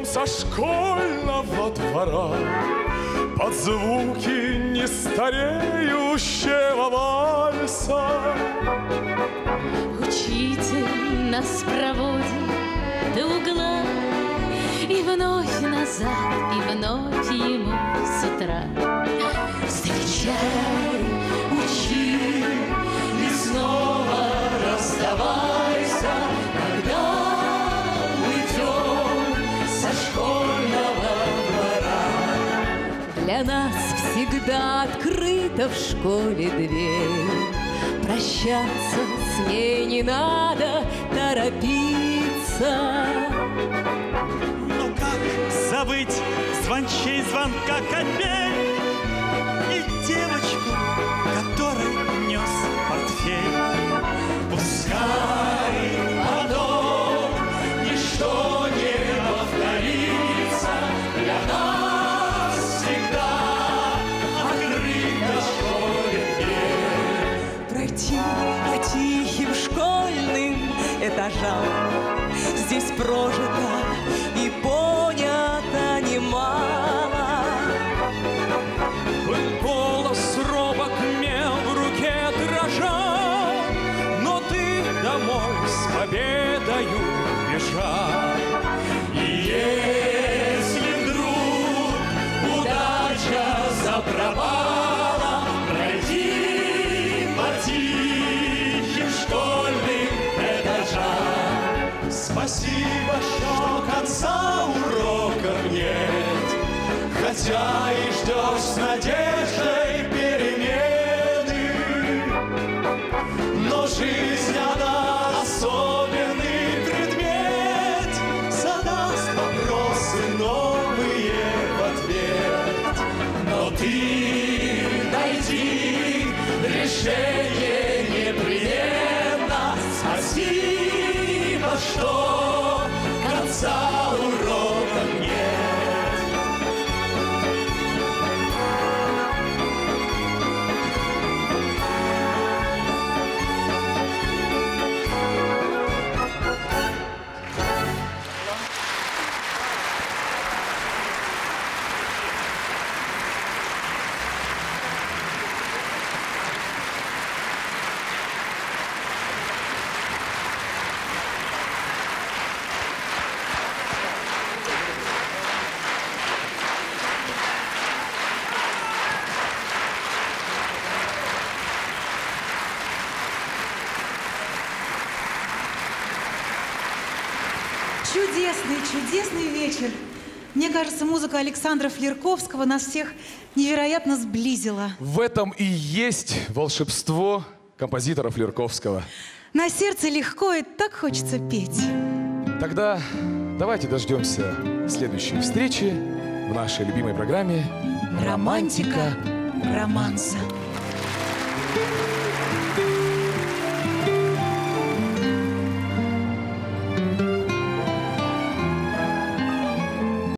идем со школьного двора под звуки нестареющего вальса. Учитель нас проводит до угла, и вновь назад, и вновь ему с утра. Встречай, учи, и снова расставайся, когда уйдем со школьного двора. Для нас всегда открыта в школе дверь, прощаться с ней не надо торопиться. Но как забыть звончей звонка капель и девочку, которой нес портфель? Пускай потом ничто не повторится, для нас всегда открыта в школе дверь. Пройти по тихим школьным этажам, здесь прожито и понято немало. Голос робок, мел в руке дрожал, но ты домой с победою бежал. И если вдруг удача запропала, пройди по тихим школьным этажам. Спасибо, что конца уроков нет, хотя и ждешь с надеждой перемены. Но жизнь, она особенный предмет, задаст вопросы новые в ответ. Но ты найди решение непременно. Спасибо, что конца уроков нет. Чудесный, чудесный вечер. Мне кажется, музыка Александра Флерковского нас всех невероятно сблизила. В этом и есть волшебство композитора Флерковского. На сердце легко и так хочется петь. Тогда давайте дождемся следующей встречи в нашей любимой программе «Романтика романса».